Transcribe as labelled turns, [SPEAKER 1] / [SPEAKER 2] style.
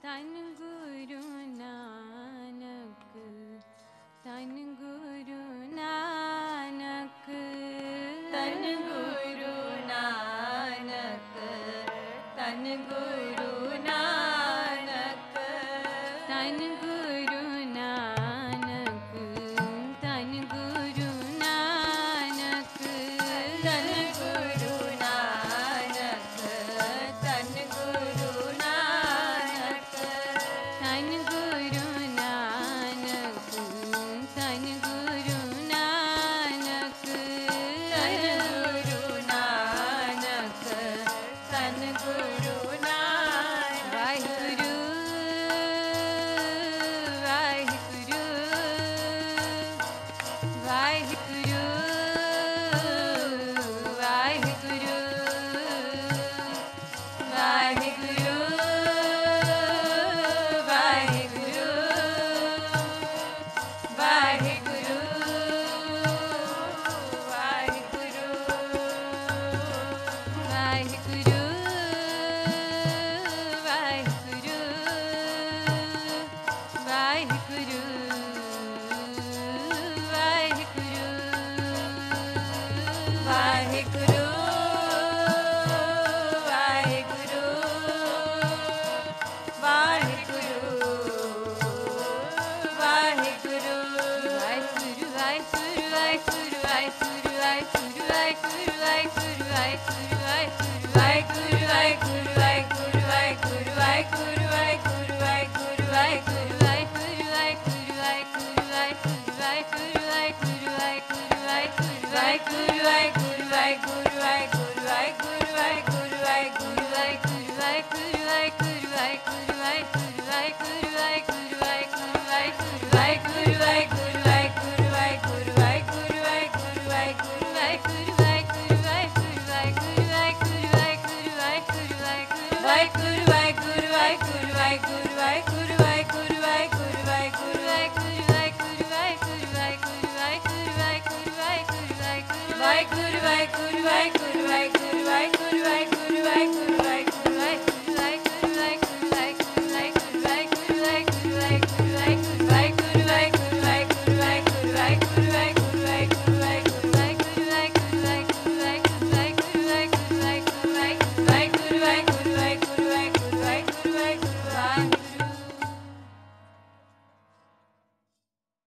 [SPEAKER 1] ਧੰਨ ਗੁਰੂ ਨਾਨਕ, ਧੰਨ ਗੁਰੂ ਨਾਨਕ,
[SPEAKER 2] ਧੰਨ ਗੁਰੂ ਨਾਨਕ, ਧੰਨ ਗੁਰੂ ਨਾਨਕ,
[SPEAKER 1] ਧੰਨ ਗੁਰੂ ਨਾਨਕ, ਧੰਨ ਗੁਰੂ ਨਾਨਕ,
[SPEAKER 2] ਧੰਨ ਗੁਰੂ ਨਾਨਕ, ਧੰਨ ਗੁਰੂ ਨਾਨਕ,
[SPEAKER 1] ਧੰਨ ਗੁਰੂ ਨਾਨਕ, ਧੰਨ ਗੁਰੂ ਨਾਨਕ,
[SPEAKER 2] ਧੰਨ ਗੁਰੂ ਨਾਨਕ, ਧੰਨ ਗੁਰੂ ਨਾਨਕ।
[SPEAKER 1] ਵਾਹਿਗੁਰੂ ਵਾਹਿਗੁਰੂ ਵਾਹਿਗੁਰੂ ਵਾਹਿਗੁਰੂ ਵਾਹਿਗੁਰੂ ਵਾਹਿਗੁਰੂ ਵਾਹਿਗੁਰੂ ਵਾਹਿਗੁਰੂ ਵਾਹਿਗੁਰੂ ਵਾਹਿਗੁਰੂ ਵਾਹਿਗੁਰੂ ਵਾਹਿਗੁਰੂ
[SPEAKER 2] ਵਾਹਿਗੁਰੂ ਵਾਹਿਗੁਰੂ ਵਾਹਿਗੁਰੂ ਵਾਹਿਗੁਰੂ ਵਾਹਿਗੁਰੂ ਵਾਹਿਗੁਰੂ